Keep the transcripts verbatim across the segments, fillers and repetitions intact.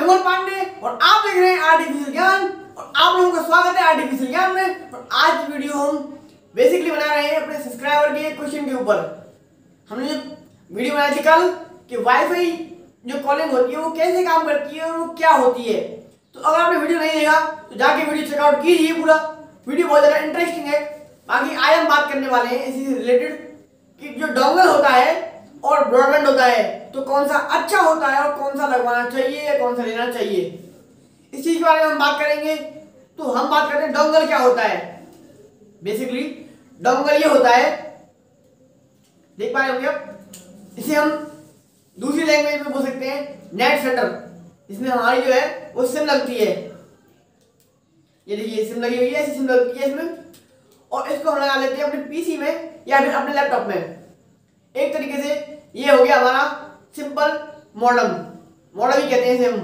अनमोल पांडे और आप देख रहे हैं आर्टिफिशियल ज्ञान और आप लोगों का स्वागत है आर्टिफिशियल ज्ञान में। और आज की वीडियो हम बेसिकली बना रहे हैं अपने सब्सक्राइबर के क्वेश्चन के ऊपर। हमने जो वीडियो बनाई थी कल कि वाईफाई जो कॉलिंग होती है वो कैसे काम करती है और वो क्या होती है, तो अगर आपने वीडियो नहीं देखा तो जाके वीडियो चेकआउट कीजिए। पूरा वीडियो बहुत ज़्यादा इंटरेस्टिंग है। बाकी आज हम बात करने वाले हैं इसी से रिलेटेड कि जो डोंगल होता है और ब्रॉडबैंड होता है तो कौन सा अच्छा होता है और कौन सा लगवाना चाहिए या कौन सा लेना चाहिए, इस चीज के बारे में हम बात करेंगे। तो हम बात करते हैं डोंगल क्या होता है। बेसिकली डोंगल ये होता है, देख पा रहे होंगे आप, इसे हम दूसरी लैंग्वेज में बोल सकते हैं नेट सेटअप। इसमें हमारी जो है वो सिम लगती है, ये देखिए सिम लगी हुई है, ऐसी सिम लगती है इसमें, और इसको हम लगा लेते हैं अपने पीसी में या फिर अपने लैपटॉप में। एक तरीके से ये हो गया हमारा सिंपल मॉडम, मॉडम ही कहते हैं इसे हम।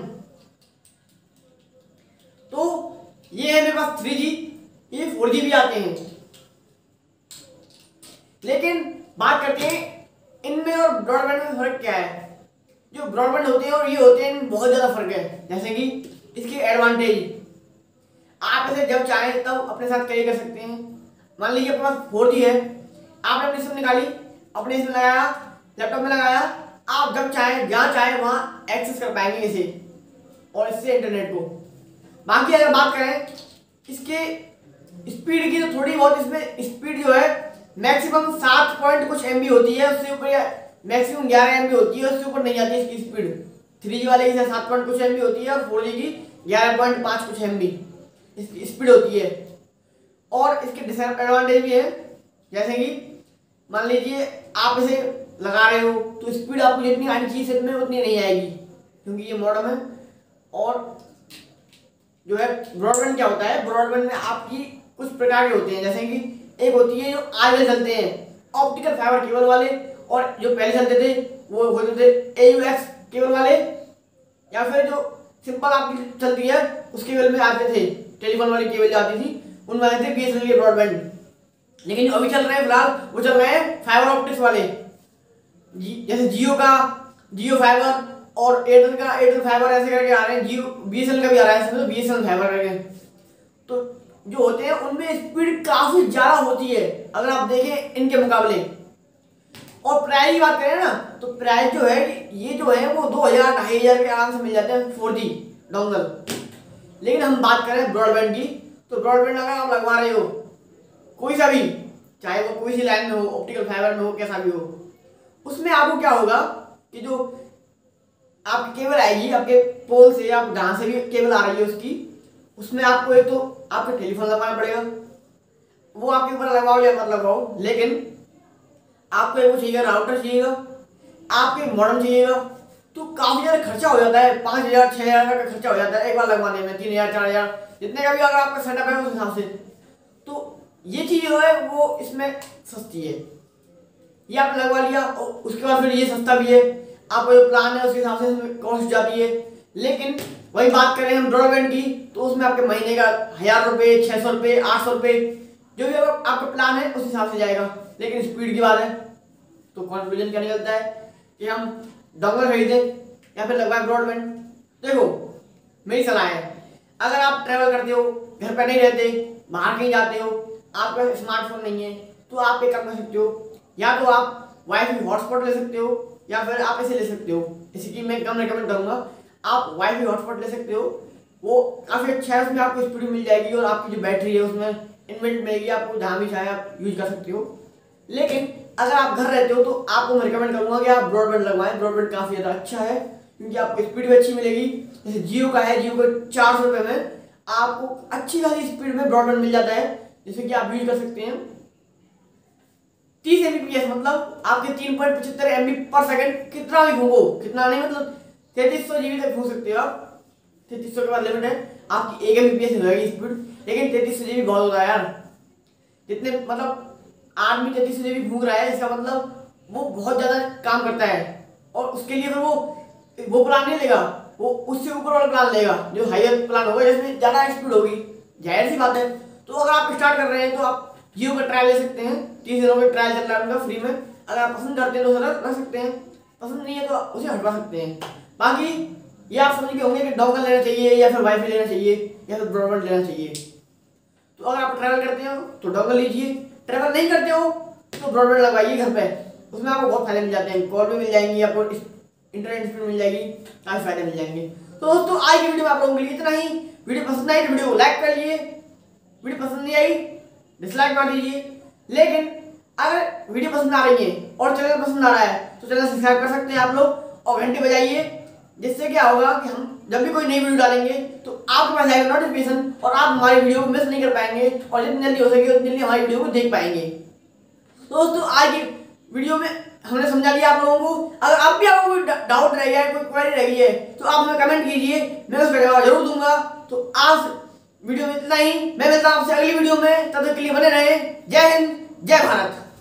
तो ये है मेरे पास थ्री जी, ये फोर जी भी आते हैं। लेकिन बात करते हैं इनमें और ब्रॉडबैंड में फर्क क्या है। जो ब्रॉडबैंड होते हैं और ये होते हैं इनमें बहुत ज्यादा फर्क है। जैसे कि इसके एडवांटेज, आप इसे जब चाहें तब अपने साथ कैरी कर सकते हैं। मान लीजिए आपके पास फोर जी है, आपने अपनी सिम निकाली, अपने इसमें लगाया, लैपटॉप में लगाया, आप जब चाहें जहाँ चाहें वहाँ एक्सेस कर पाएंगे इसे और इससे इंटरनेट को। बाकी अगर बात करें इसके स्पीड की, तो थोड़ी बहुत इसमें स्पीड जो है मैक्सिमम सात पॉइंट कुछ एम बी होती है, उससे ऊपर या मैक्सिमम ग्यारह एम बी होती है, उससे ऊपर नहीं आती इसकी स्पीड। थ्री जी वाले की सात पॉइंट कुछ एम बी होती है और फोर जी की ग्यारह पॉइंट पाँच कुछ एम बी इसकी स्पीड होती है। और इसके डिसएडवांटेज भी है, जैसे कि मान लीजिए आप इसे लगा रहे हो तो स्पीड आपको जितनी आनी चाहिए सेट में उतनी नहीं आएगी, क्योंकि ये मॉडम है। और जो है ब्रॉडबैंड क्या होता है, ब्रॉडबैंड में आपकी कुछ प्रकार के होते हैं, जैसे कि एक होती है जो आजकल चलते हैं ऑप्टिकल फाइबर केबल वाले, और जो पहले चलते थे वो होते थे ए यू एक्स केबल वाले, या फिर जो सिंपल आपकी चलती है उस केबल में आते थे, टेलीफोन वाली केबल जो आती थी उनमें आते थे बी एस एन एल के ब्रॉडबैंड। लेकिन जो अभी चल रहे हैं फिलहाल वो चल रहे हैं फाइबर ऑप्टिक्स वाले, जी जैसे जियो का जियो फाइबर और एयरटेल का एयरटेल फाइबर ऐसे करके आ रहे हैं। Jio B S N L का भी आ रहा है, इसमें तो B S N L fibre करके। तो जो होते हैं उनमें स्पीड काफी ज्यादा होती है अगर आप देखें इनके मुकाबले। और प्राइस की बात करें ना तो प्राइस जो है ये जो है वो दो हजार ढाई हजार के आराम से मिल जाते हैं फोर जी डोंगल। लेकिन हम बात करें ब्रॉडबैंड की, तो ब्रॉडबैंड अगर आप लगवा रहे हो कोई सा भी, चाहे वो कोई सी लाइन में हो, ऑप्टिकल फाइबर में हो, कैसा भी हो, उसमें आपको क्या होगा कि जो आपकी केबल आएगी आपके पोल से, आप जहाँ से भी केबल आ रही है उसकी, उसमें आपको एक तो आपको टेलीफोन लगवाना पड़ेगा, वो आपके ऊपर लगवाओ या मत लगवाओ। लेकिन आपको एक वो चाहिएगा, राउटर चाहिएगा, आपके मॉडम चाहिएगा, तो काफ़ी ज़्यादा खर्चा हो जाता है। पाँच हज़ार छः हज़ार का खर्चा हो जाता है एक बार लगवाने में, तीन हज़ार चार हज़ार जितने का भी अगर आपका सेटअप है उस हिसाब से। तो ये चीज़ जो है वो इसमें सस्ती है, ये आपने लगवा लिया और उसके बाद फिर ये सस्ता भी है, आपका जो प्लान है उसके हिसाब से इसमें कॉस्ट जाती है। लेकिन वही बात करें हम ब्रॉडबैंड की, तो उसमें आपके महीने का हज़ार रुपये, छः सौ रुपये, आठ सौ रुपये, जो भी आपका प्लान है उस हिसाब से जाएगा। लेकिन स्पीड की बात है तो कॉन्फ्यूजन क्या निकलता है कि हम डोंगल खरीदें या फिर लगवाएं ब्रॉडबैंड। देखो मेरी सलाह है, अगर आप ट्रैवल करते हो, घर पर नहीं रहते, बाहर कहीं जाते हो, आपका स्मार्टफोन नहीं है, तो आप एक काम कर सकते हो, या तो आप वाईफाई हॉटस्पॉट ले सकते हो या फिर आप इसे ले सकते हो। इसी की मैं कम रिकमेंड करूँगा, आप वाईफाई हॉटस्पॉट ले सकते हो, वो काफ़ी अच्छा है, उसमें आपको स्पीड मिल जाएगी और आपकी जो बैटरी है उसमें इन्वेंट मिलेगी, आपको जहाँ भी चाहे आप यूज कर सकते हो। लेकिन अगर आप घर रहते हो तो आपको मैं रिकमेंड करूँगा कि आप ब्रॉडबैंड लगवाएं। ब्रॉडबैंड काफ़ी ज़्यादा अच्छा है क्योंकि आपको स्पीड भी अच्छी मिलेगी। जैसे जियो का है, जियो को चार सौ रुपये में आपको अच्छी खासी स्पीड में ब्रॉडबैंड मिल जाता है, जैसे कि आप यूज कर सकते हैं तीस एम बी पी एस, मतलब आपके तीन पॉइंट पचहत्तर एम बी पर सेकंड। कितना भी घूमो, कितना नहीं, मतलब तैतीस सौ जीबी तक घूम सकते हो आप। तैतीस सौ के बाद लिमिट है आपकी, एक एम बी पी एस रहेगी स्पीड, लेकिन तैतीस सौ जीबी बहुत होता है यार। जितने मतलब आदमी तैतीस सौ जीबी घूम रहा है, इसका मतलब वो बहुत ज़्यादा काम करता है। और उसके लिए फिर वो वो प्लान नहीं लेगा, वो उससे ऊपर वाला प्लान लेगा जो हायर प्लान होगा, जिसमें ज़्यादा स्पीड होगी। जाहिर सी बात है। तो अगर आप स्टार्ट कर रहे हैं तो आप जियो का ट्रायल ले सकते हैं, तीस दिनों में ट्रायल चल रहा है उनका फ्री में। अगर आप पसंद करते हैं तो सर रख सकते हैं, पसंद नहीं है तो उसे हटवा सकते हैं। बाकी ये आप समझ गए होंगे कि डोंगल लेना चाहिए या फिर वाईफाई लेना चाहिए या फिर ब्रॉडबैंड लेना चाहिए। तो अगर आप ट्रैवल करते हो तो डोंगल लीजिए, ट्रैवल नहीं करते हो तो ब्रॉडबैंड लगवाइए घर पे, उसमें आपको बहुत फायदे मिल जाते हैं, कॉल भी मिल जाएंगी, आपको इंटरनेट स्पीड मिल जाएगी, काफ़ी फायदे मिल जाएंगे। तो दोस्तों आज की वीडियो में आप लोगों के लिए इतना ही। वीडियो पसंद आई तो वीडियो को लाइक कर लीजिए, वीडियो पसंद नहीं आई डिसलाइक मार दीजिए। लेकिन अगर वीडियो पसंद आ रही है और चैनल पसंद आ रहा है तो चैनल सब्सक्राइब कर सकते हैं आप लोग और घंटी बजाइए, जिससे क्या होगा कि हम जब भी कोई नई वीडियो डालेंगे तो आपके पास आएगा नोटिफिकेशन और आप हमारी वीडियो को मिस नहीं कर पाएंगे और जितनी जल्दी हो सके उतनी जल्दी हमारी वीडियो को देख पाएंगे। तो दोस्तों आज की वीडियो में हमने समझा दिया आप लोगों को। अगर आप भी आपको कोई डाउट रह गया है, कोई क्वेरी रह गई है तो आप हमें कमेंट कीजिए, मैं उसका जवाब जरूर दूंगा। तो आज वीडियो में इतना ही, मैं मिलता हूं आपसे अगली वीडियो में, तब तक के लिए बने रहे। जय हिंद, जय भारत।